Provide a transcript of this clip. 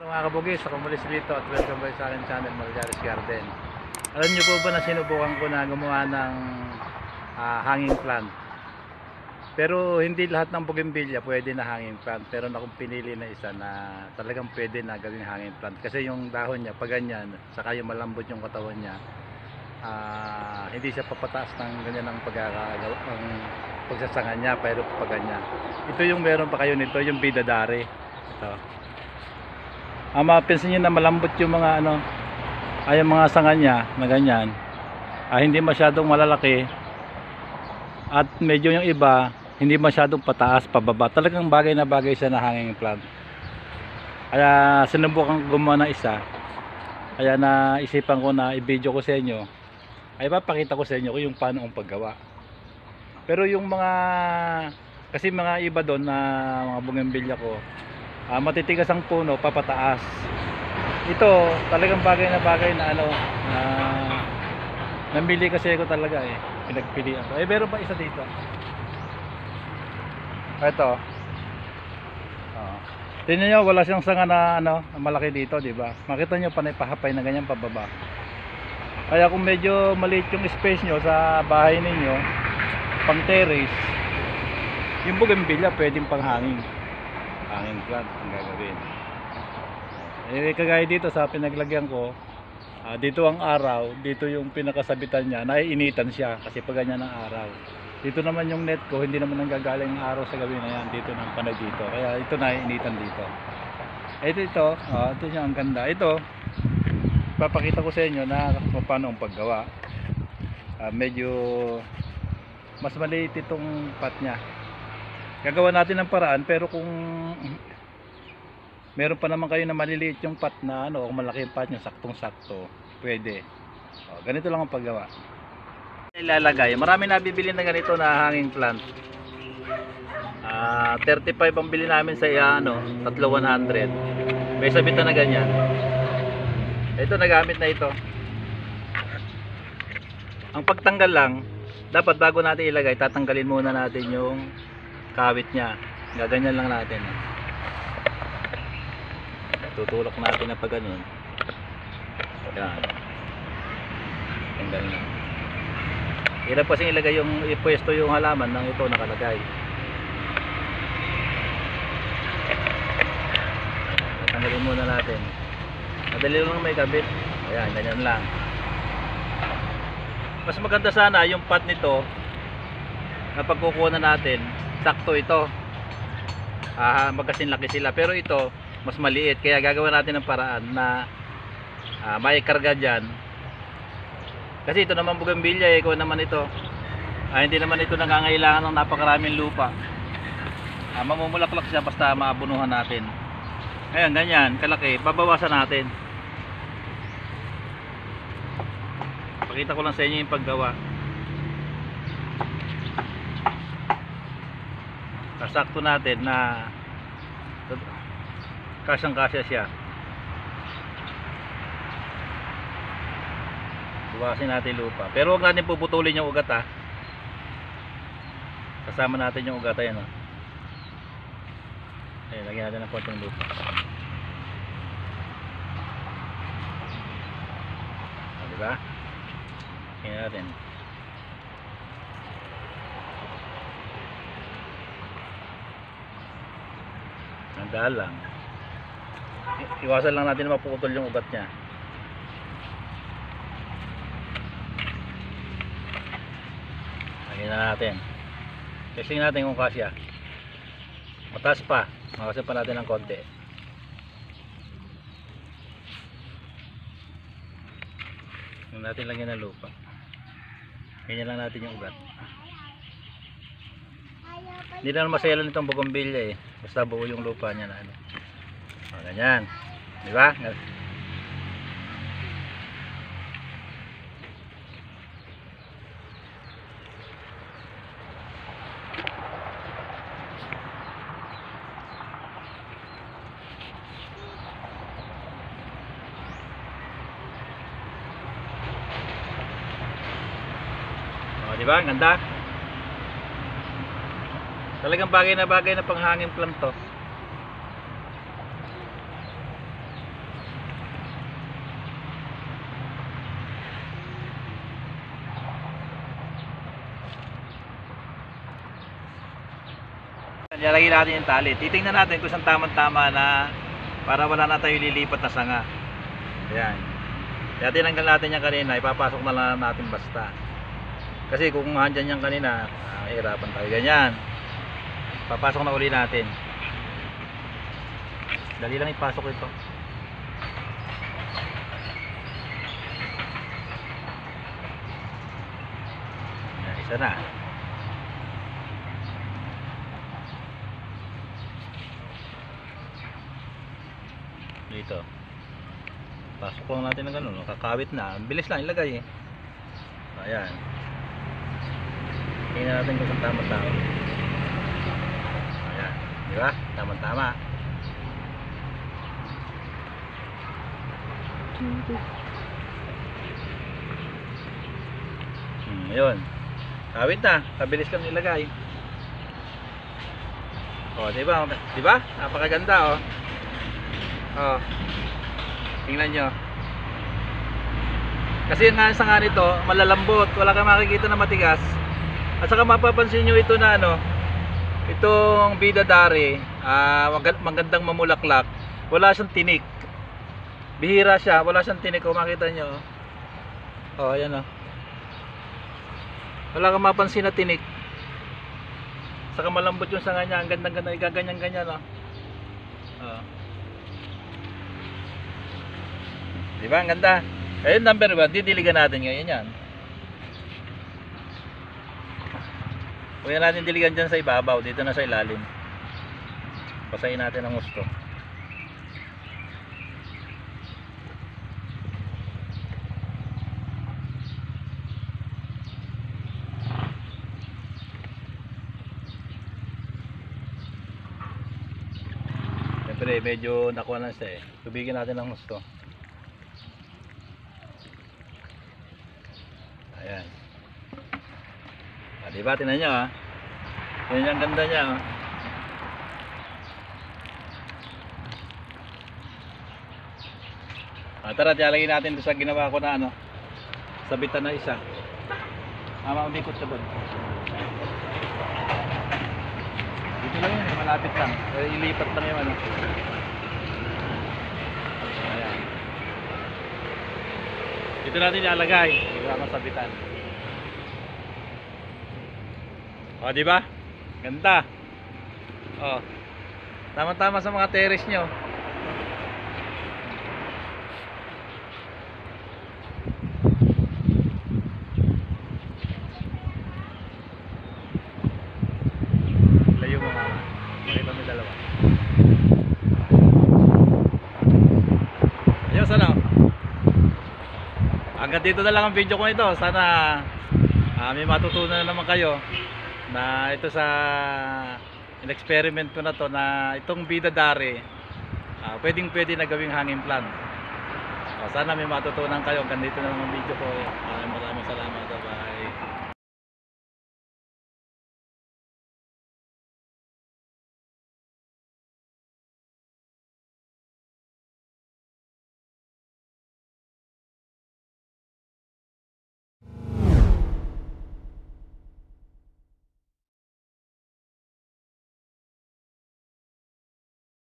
Mga kabugis, ako muli dito at welcome kayo sa aking channel, Malgares Garden. Alam niyo po ba na sinubukan ko na gumawa ng hanging plant? Pero hindi lahat ng bougainvillea pwede na hanging plant. Pero akong pinili na isa na talagang pwede na gawing hanging plant. Kasi yung dahon niya, pag ganyan, saka yung malambot yung katawan niya, hindi siya papataas ng ganyan ang pagsasanga niya, pero pag ganyan. Ito yung meron pa kayo nito, yung bidadari. Ito. Mapapansin nyo na malambot yung mga yung mga sanga niya na ganyan. Hindi masyadong malalaki at medyo yung iba hindi masyadong pataas pababa. Talagang bagay na bagay siya na hanging plant. Kaya sinubukan ko gumawa ng isa. Kaya naisipan ko na i-video ko sa inyo. Ay papakita ko sa inyo kung yung paano ang paggawa. Pero yung kasi mga iba doon na mga bougainvillea ko, matitigas ang puno papataas. Ito talagang bagay na namili kasi ako talaga pinagpilian ko. Meron pa isa dito, ito. Tingnan nyo, wala siyang sanga na malaki dito, di ba? Makita nyo panay pahapay na ganyan pababa. Kaya kung medyo maliit yung space nyo sa bahay ninyo, pang terrace, yung bougainvillea pwedeng pang hanging plant ang gagawin. Kagaya dito sa pinaglagyan ko, dito ang araw, dito yung pinakasabitan niya, naiinitan siya kasi pag ganyan ang araw. Dito naman yung net ko, hindi naman nanggagaling ang araw sa gabi na yan, dito ng panay dito. Kaya ito naiinitan dito. Ito yung ang ganda. Ito, papakita ko sa inyo na paano ang paggawa. Medyo mas maliit itong pot niya. Gagawa natin ng paraan, pero kung meron pa naman kayo na maliliit yung pot na o malaki yung pot nyo, saktong sakto, pwede. Ganito lang ang paggawa. Ilalagay, marami nabibili na ganito na hanging plant. 35 ang bili namin sa 3,100. May sabitan na ganyan. Ito nagamit na ito. Ang pagtanggal lang, dapat bago natin ilagay, tatanggalin muna natin yung kawit niya. Gaganyan lang natin. Tutulak natin na pag ganun. Yan. Tanggal na. Hirap kasi ilagay yung ipwesto yung halaman nang ito nakalagay. Tanggalin muna natin. Madali lang may kabit. Ayan, ganyan lang. Mas maganda sana yung pot nito na pagkukuha na natin, sakto ito. Magkasin laki sila, pero ito mas maliit, kaya gagawin natin ng paraan na may karga dyan. Kasi ito naman bougainvillea, ikaw naman ito, hindi naman ito nangangailangan ng napakaraming lupa. Mamumulaklak siya basta maabunuhan natin. Ayan, ganyan kalaki, babawasan natin. Pakita ko lang sa inyo yung paggawa. Kasakto natin na kasyang-kasya siya. Buwasin natin lupa. Pero huwag natin puputulin yung ugat Kasama natin yung ugat. Ayan Ayan, lagyan natin ng konting lupa. Diba? Ayan natin. Nandaan lang. Iwasan lang natin na maputol yung ugat niya. Lagyan na natin. Testing natin kung kasya. Mataas pa. Makasin pa natin ng konti. Yung natin lagyan ng lupa. Ganyan lang natin yung ugat. Hindi na masayalan itong bougainvillea basta buo yung lupa niya na ganyan, di ba? Di ba? Ang ganda. Talagang bagay na pang hanging plant to. ilalagay natin yung tali. Titingnan natin kung saan tamang-tama na para wala na tayo lilipat na sanga. Ayan. Kaya tinanggal natin yan kanina, ipapasok na lang natin basta. Kasi kung andyan yan kanina, mahirapan tayo. Ganyan. Papasok na uli natin. Dali lang ipasok ito. Ayan, isa na. Dito. Pasok lang natin ng ganun, kakawit na. Ang bilis lang ilagay eh. Ayan. Tingnan natin kung saan tama-tama. Ayan, di ba? Tama-tama. Ayun. Kawit na, kabilis lang ilagay. Oh, di ba? Di ba? Napakaganda oh. Oh. Tingnan nyo. Kasi nga sa nga nito, malalambot, wala kang makikita na matigas. At saka mapapansin nyo ito na ano, itong bidadari, magandang mamulaklak, wala siyang tinik. Bihira siya, wala siyang tinik. Kung makita nyo, oh, ayan oh. Wala kang mapansin na tinik. Saka malambot yung sanga niya, ang gandang-ganda, igaganyan-ganyan oh. Oh. Diba? Ang ganda. Ayun, number 1. Didiligan natin ngayon yan. Huwag natin diligan dyan sa ibabaw. Dito na sa ilalim. Pasayin natin ang gusto. Siyempre, medyo nakuha na siya eh. Tubigin natin ang gusto. Ayan. Diba? Tingnan nyo ha. Yan yung ganda niya oh. Tara, tialagay natin doon sa ginawa ko na ano. Sabitan na isa. Umikot sa doon. Dito lang yun, malapit lang. Ilipat lang yung ano. Ayan. Dito natin ilalagay. Diba masabitan. O, di ba? Ganda. O. Tama-tama sa mga terrace nyo. Layo mo mama. Pakita mo dalawa. Ayos ano? Hanggang dito na lang ang video ko ito. Sana may matutunan na naman kayo na ito sa in-experiment ko na to na itong bidadari pwedeng na gawing hanging plant. Sana may matutunan kayo. Hanggang dito na lang ang video ko. Maraming salamat. Bye.